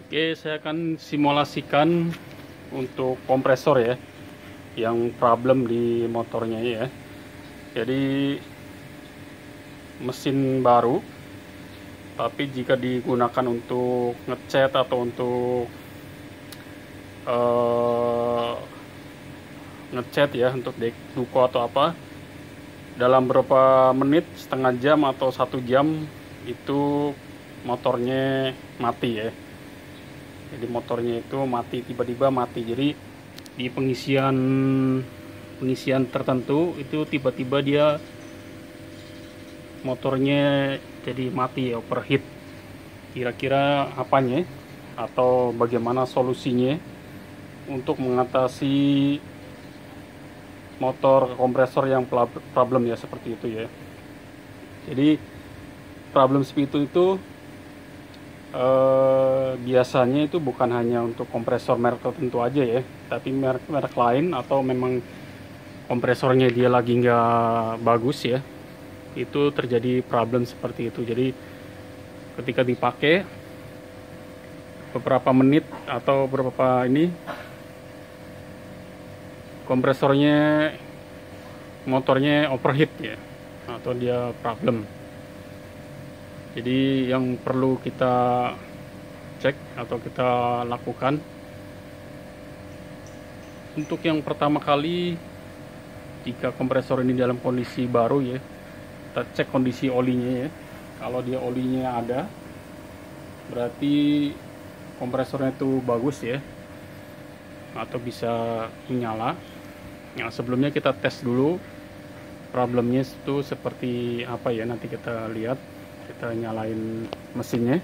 Oke, saya akan simulasikan untuk kompresor ya, yang problem di motornya ya. Jadi mesin baru, tapi jika digunakan untuk ngecat atau untuk ngecat ya, untuk duko atau apa, dalam beberapa menit, setengah jam atau 1 jam itu motornya mati ya. Jadi motornya itu mati, tiba-tiba mati. Jadi di pengisian tertentu itu tiba-tiba dia motornya jadi mati, overheat. Kira-kira apanya atau bagaimana solusinya untuk mengatasi motor kompresor yang problem ya, seperti itu ya. Jadi problem seperti itu biasanya itu bukan hanya untuk kompresor merek tertentu aja ya, tapi merek lain, atau memang kompresornya dia lagi nggak bagus ya, itu terjadi problem seperti itu. Jadi ketika dipakai beberapa menit atau beberapa ini, kompresornya, motornya overheat ya, atau dia problem. Jadi yang perlu kita cek atau kita lakukan, untuk yang pertama kali, jika kompresor ini dalam kondisi baru ya, kita cek kondisi olinya ya. Kalau dia olinya ada, berarti kompresornya itu bagus ya, atau bisa menyala. Nah, sebelumnya kita tes dulu problemnya itu seperti apa ya, nanti kita lihat. Kita nyalain mesinnya.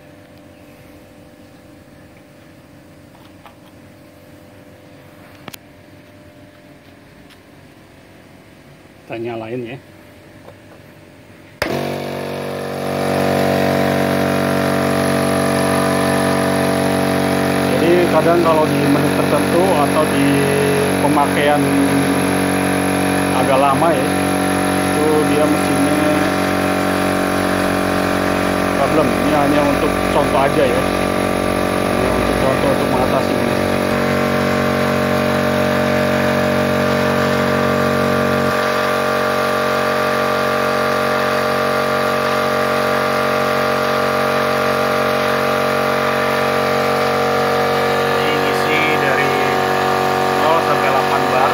Kita nyalain ya. Jadi kadang kalau di menit tertentu atau di pemakaian agak lama ya, itu dia mesinnya problem. Ini hanya untuk contoh aja ya, hanya untuk contoh untuk mengatasi ini. Ini isi dari 0 sampai 8 bar.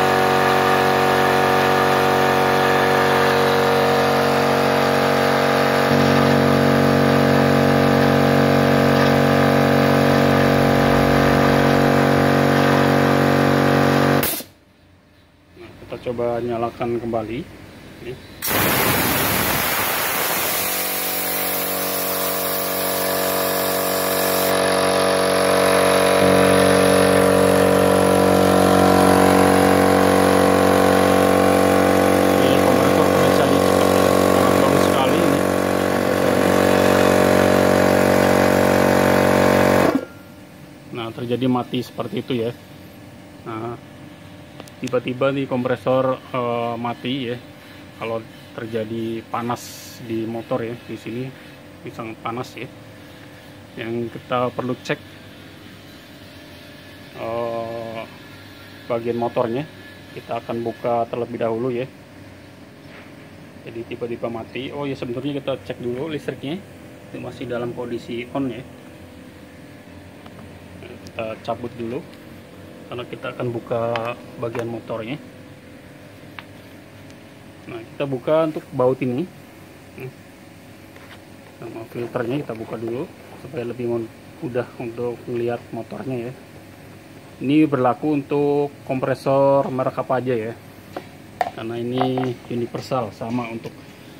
Kita coba nyalakan kembali. Ini. Ini kompresor pengecapannya cepat ya, sangat bagus sekali ini kompresornya. Nah, terjadi mati seperti itu ya. Nah, tiba-tiba nih kompresor mati ya. Kalau terjadi panas di motor ya, di sini sangat panas ya. Yang kita perlu cek bagian motornya. Kita akan buka terlebih dahulu ya. Jadi tiba-tiba mati. Oh ya, sebenarnya kita cek dulu listriknya, itu masih dalam kondisi on ya. Nah, kita cabut dulu karena kita akan buka bagian motornya. Nah, kita buka untuk baut ini sama filternya, kita buka dulu supaya lebih mudah untuk melihat motornya ya. Ini berlaku untuk kompresor merek apa aja ya, karena ini universal, sama untuk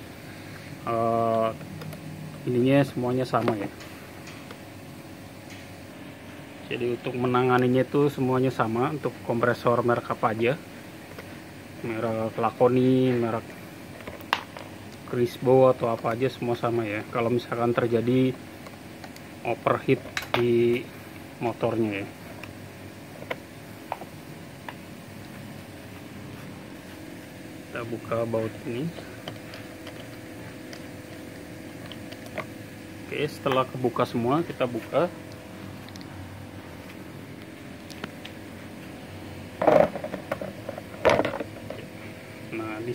ininya semuanya sama ya. Jadi untuk menanganinya itu semuanya sama, untuk kompresor merek apa aja, merek Lakoni, merek Crisbo atau apa aja, semua sama ya. Kalau misalkan terjadi overheat di motornya ya. Kita buka baut ini. Oke, setelah kebuka semua, kita buka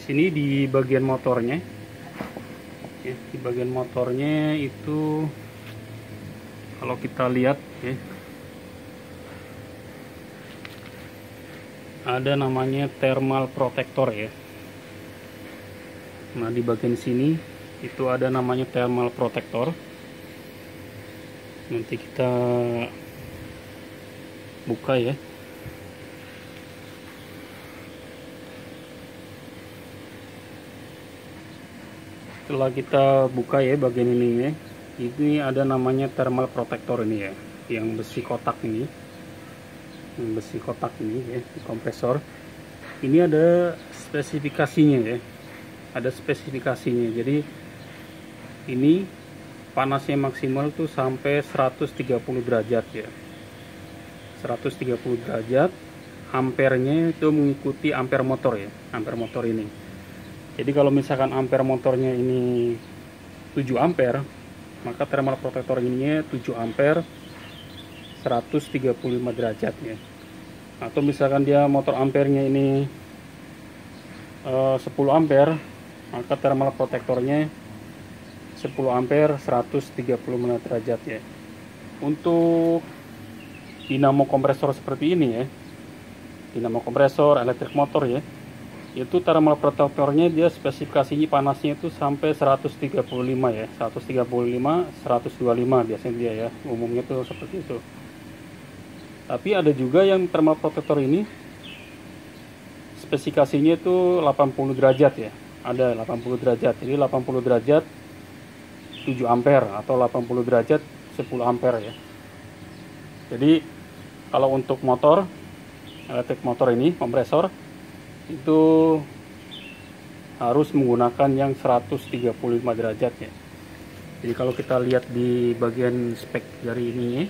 sini di bagian motornya, ya, di bagian motornya itu kalau kita lihat, ya, ada namanya thermal protector ya. Nah, di bagian sini itu ada namanya thermal protector. Nanti kita buka ya. Setelah kita buka ya bagian ini ya, ini ada namanya thermal protector ini ya, yang besi kotak ini, ya, di kompresor. Ini ada spesifikasinya ya, ada spesifikasinya. Jadi ini panasnya maksimal tuh sampai 130 derajat ya, 130 derajat. Ampernya itu mengikuti ampere motor ya, ampere motor ini. Jadi kalau misalkan ampere motornya ini 7 ampere, maka thermal protector ininya 7 ampere 135 derajat ya. Atau misalkan dia motor ampernya ini 10 ampere, maka thermal protectornya 10 ampere 135 derajat ya. Untuk dinamo kompresor seperti ini ya, dinamo kompresor elektrik motor ya, itu thermal protectornya dia spesifikasinya panasnya itu sampai 135 ya, 135 125 biasanya dia ya, umumnya tuh seperti itu. Tapi ada juga yang thermal protector ini spesifikasinya itu 80 derajat ya, ada 80 derajat. Jadi 80 derajat 7 ampere atau 80 derajat 10 ampere ya. Jadi kalau untuk motor elektrik motor ini kompresor itu harus menggunakan yang 135 derajat ya. Jadi kalau kita lihat di bagian spek dari ini ya,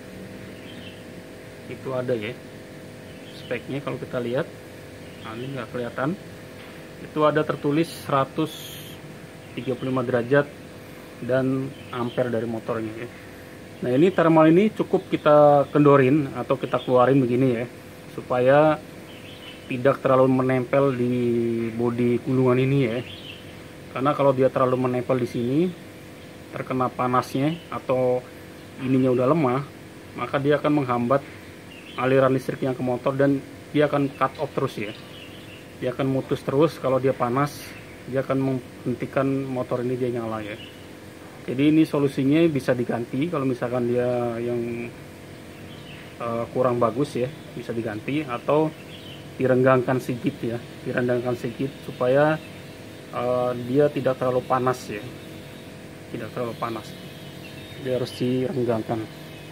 itu ada ya speknya. Kalau kita lihat, nah ini nggak kelihatan, itu ada tertulis 135 derajat dan ampere dari motornya ya. Nah, ini thermal ini cukup kita kendorin atau kita keluarin begini ya, supaya tidak terlalu menempel di bodi gulungan ini ya. Karena kalau dia terlalu menempel di sini, terkena panasnya atau ininya udah lemah, maka dia akan menghambat aliran listriknya ke motor dan dia akan cut off terus ya. Dia akan mutus terus kalau dia panas, dia akan menghentikan motor ini dia nyala ya. Jadi ini solusinya bisa diganti kalau misalkan dia yang kurang bagus ya, bisa diganti atau direnggangkan sedikit ya, direndangkan sedikit supaya dia tidak terlalu panas ya, tidak terlalu panas, dia harus direnggangkan.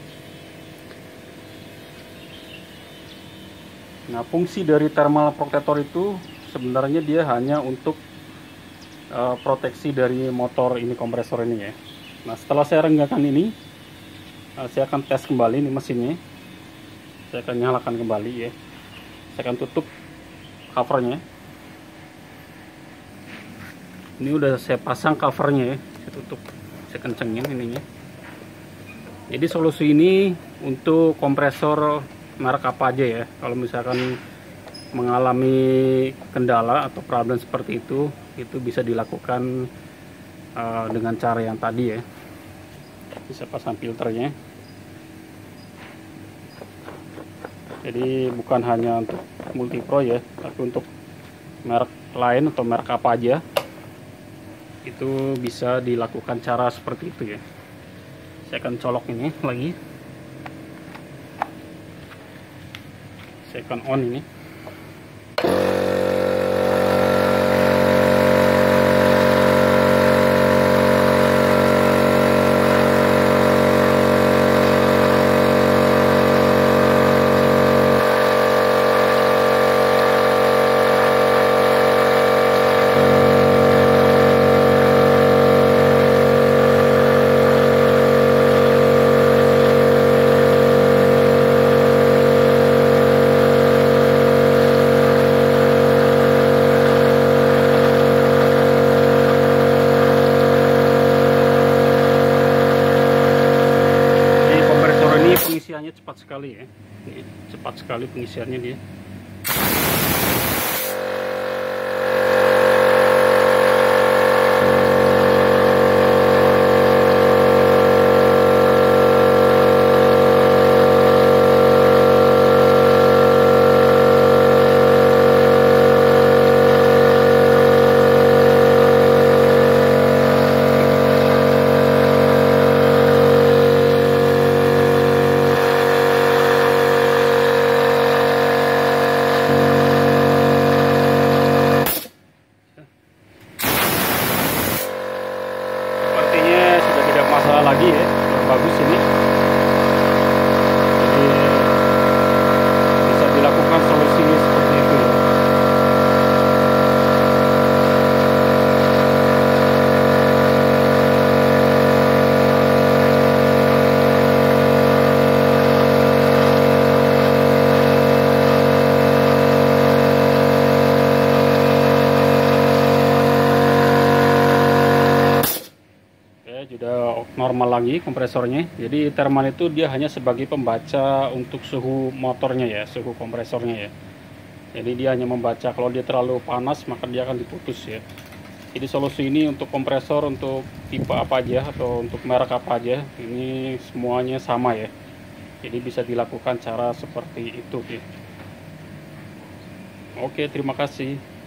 Nah, fungsi dari thermal protector itu sebenarnya dia hanya untuk proteksi dari motor ini, kompresor ini ya. Nah, setelah saya renggangkan ini, saya akan tes kembali nih mesinnya, saya akan nyalakan kembali ya. Saya akan tutup covernya. Ini udah saya pasang covernya ya, saya tutup, saya kencengin ininya. Jadi solusi ini untuk kompresor merek apa aja ya. Kalau misalkan mengalami kendala atau problem seperti itu bisa dilakukan dengan cara yang tadi ya. Bisa pasang filternya. Jadi bukan hanya untuk Multipro ya, tapi untuk merek lain atau merek apa aja itu bisa dilakukan cara seperti itu ya. Saya akan colok ini lagi, saya akan on ini. Pengisiannya cepat sekali ya, ini cepat sekali pengisiannya dia. bagus ini. Jadi bisa dilakukan solusinya seperti itu ya. Sudah normal lagi kompresornya. Jadi thermal itu dia hanya sebagai pembaca untuk suhu motornya ya, suhu kompresornya ya. Jadi dia hanya membaca, kalau dia terlalu panas maka dia akan diputus ya. Jadi solusi ini untuk kompresor untuk tipe apa aja atau untuk merek apa aja, ini semuanya sama ya. Jadi bisa dilakukan cara seperti itu ya. Oke, terima kasih.